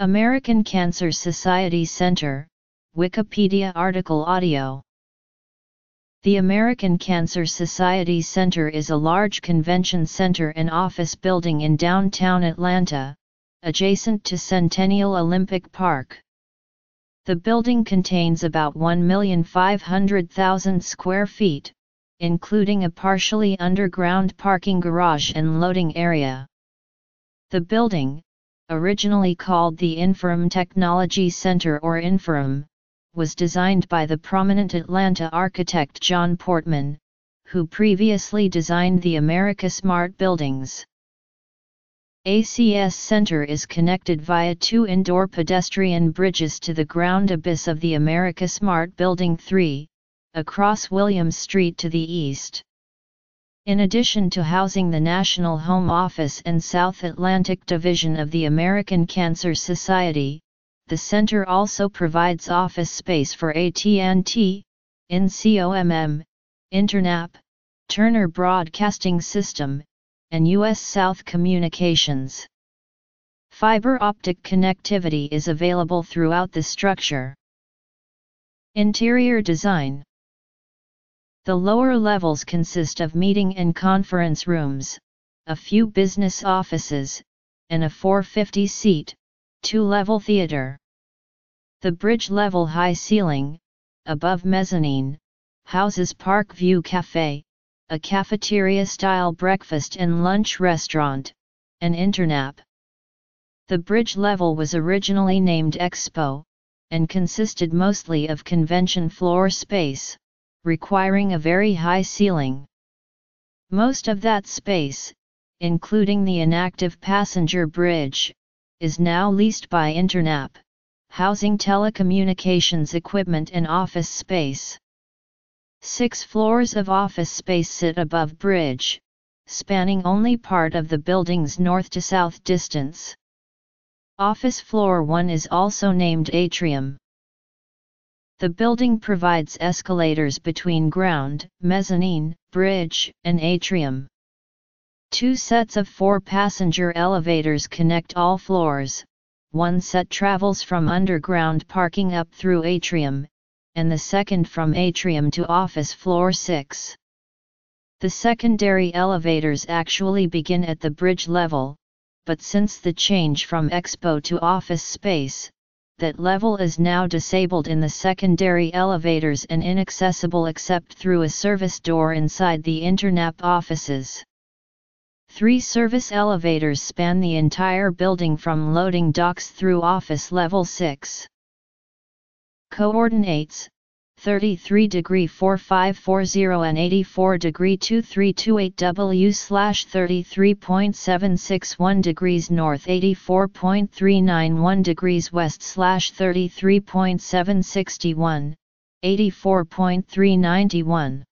American Cancer Society Center, Wikipedia article audio. The American Cancer Society Center is a large convention center and office building in downtown Atlanta, adjacent to Centennial Olympic Park. The building contains about 1,500,000 square feet, including a partially underground parking garage and loading area. The building, originally called the Inforum Technology Center or Inforum, was designed by the prominent Atlanta architect John Portman, who previously designed the America Smart Buildings. ACS Center is connected via two indoor pedestrian bridges to the ground abyss of the America Smart Building 3, across Williams Street to the east. In addition to housing the National Home Office and South Atlantic Division of the American Cancer Society, the center also provides office space for AT&T, INCOMM, Internap, Turner Broadcasting System, and U.S. South Communications. Fiber optic connectivity is available throughout the structure. Interior design. The lower levels consist of meeting and conference rooms, a few business offices, and a 450-seat, two-level theater. The bridge-level high ceiling, above mezzanine, houses Park View Cafe, a cafeteria-style breakfast and lunch restaurant, and Internap. The bridge level was originally named Expo, and consisted mostly of convention floor space, requiring a very high ceiling. Most of that space, including the inactive passenger bridge, is now leased by Internap, housing telecommunications equipment and office space. 6 floors of office space sit above bridge, spanning only part of the building's north to south distance. Office floor 1 is also named Atrium. The building provides escalators between ground, mezzanine, bridge, and atrium. 2 sets of 4 passenger elevators connect all floors. 1 set travels from underground parking up through atrium, and the second from atrium to office floor 6. The secondary elevators actually begin at the bridge level, but since the change from Expo to office space, that level is now disabled in the secondary elevators and inaccessible except through a service door inside the Internap offices. 3 service elevators span the entire building from loading docks through office level 6. Coordinates: 33°4540 and 84°2328W/33.761 degrees north, 84.391 degrees west/33.761, 84.391.